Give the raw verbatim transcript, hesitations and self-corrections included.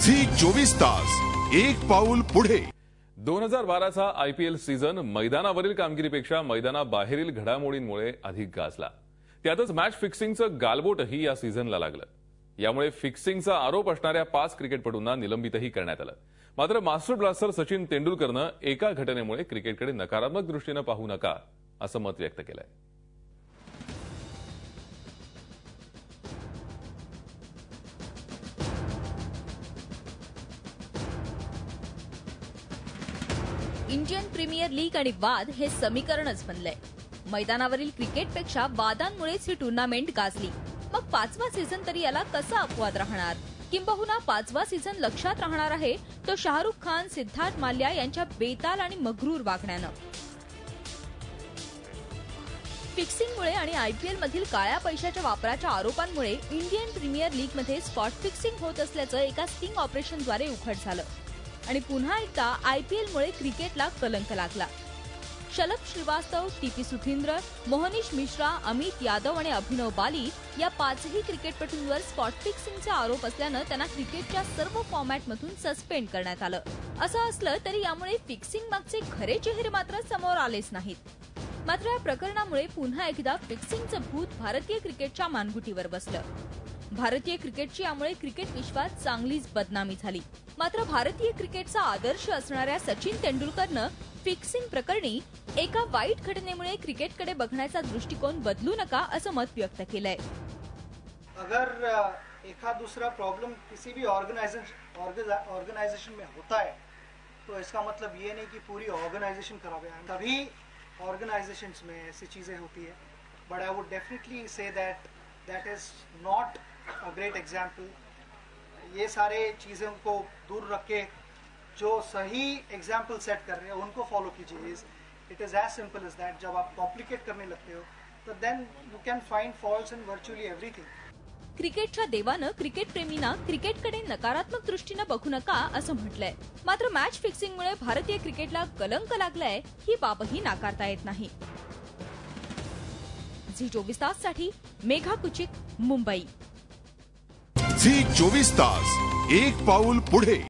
Zee चोवीस तास एक पाऊल पुढे। दोन हजार बाराचा आयपीएल सीझन मैदानावरील कामगिरीपेक्षा मैदानाबाहेरील घडामोडींमुळे अधिक गाजला। त्यातच मॅच फिक्सिंगचं गालबोटही या सीझनला लागलं। यामुळे फिक्सिंगचा आरोप असणाऱ्या पाच क्रिकेटपटूंना निलंबितही करण्यात आलं। मात्र मास्टर ब्लास्टर सचिन तेंडुलकरनं एका घटनेमुळे क्रिकेटकडे नकारात्मक दृष्टीने पाहू नका असं मत व्यक्त केलंय। इंडियन प्रीमियर लीग आणि वाद हे समीकरणच बनलंय। मैदानावरील क्रिकेटपेक्षा वादांमुळेच ही टूर्नामेंट गाजली। मग पाचवा सीझन तरी याला कसा अपवाद राहणार? किंबहुना पाचवा सीझन लक्षात राहणार आहे तो शाहरुख खान, सिद्धार्थ माल्या यांच्या बेताल आणि मगरूर वागण्यानं। फिक्सिंगमुळे आणि आयपीएल मधील काळ्या पैशाच्या वापराच्या आरोपांमुळे इंडियन प्रीमियर लीग मध्ये स्पॉट फिक्सिंग होत असल्याचं एका स्टिंग ऑपरेशनद्वारे उघड झालं आणि पुन्हा एकदा आयपीएलमुळे क्रिकेटला कलंक लागला। शलभ श्रीवास्तव, टीपी सुधींद्र, मोहनीश मिश्रा, अमित यादव आणि अभिनव बाली या पाचही क्रिकेटपटूंवर स्पॉट फिक्सिंगचे आरोप असल्यानं त्यांना क्रिकेटच्या सर्व फॉर्मॅटमधून सस्पेंड करण्यात आलं। असं असलं तरी यामुळे फिक्सिंग मागचे खरे चेहरे मात्र समोर आलेच नाहीत। मात्र या प्रकरणामुळे पुन्हा एकदा फिक्सिंगचं भूत भारतीय क्रिकेटच्या मानगुटीवर बसलं। भारतीय क्रिकेटची यामुळे क्रिकेट विश्वात चांगलीच बदनामी झाली। मात्र भारतीय क्रिकेटचा आदर्श असणाऱ्या सचिन तेंडुलकरनं फिक्सिंग प्रकरणी एका वाईट घटनेमुळे क्रिकेटकडे बघण्याचा दृष्टिकोन बदलू नका असं मत व्यक्त केलंय। अगर एका दूसरा प्रॉब्लम किसी भी ऑर्गेनाइजेशन ऑर्गेनाइजेशन में होता है तो इसका मतलब ये नहीं कि पूरी ऑर्गेनाइजेशन खराब है। तभी ऑर्गेनाइजेशंस में ऐसी चीजें होती है। But I would definitely say that that is not a great example. ये सारे चीज़ों को दूर रख के जो सही एग्जाम्पल सेट कर रहे हैं उनको फॉलो कीजिए। It is as simple as that. जब आप कॉम्प्लिकेट करने लगते हो तो then you can find faults in virtually everything. क्रिकेटच्या देवानं क्रिकेट प्रेमींना क्रिकेटकडे नकारात्मक दृष्टीने बघू नका असं म्हटलंय। मात्र मॅच फिक्सिंगमुळे भारतीय क्रिकेटला कलंक लागलाय ही बाबही नाकारता येत नाही। झी चोवीस तास साठी मेघा कुचित, मुंबई। झी चोवीस तास एक पाऊल पुढे।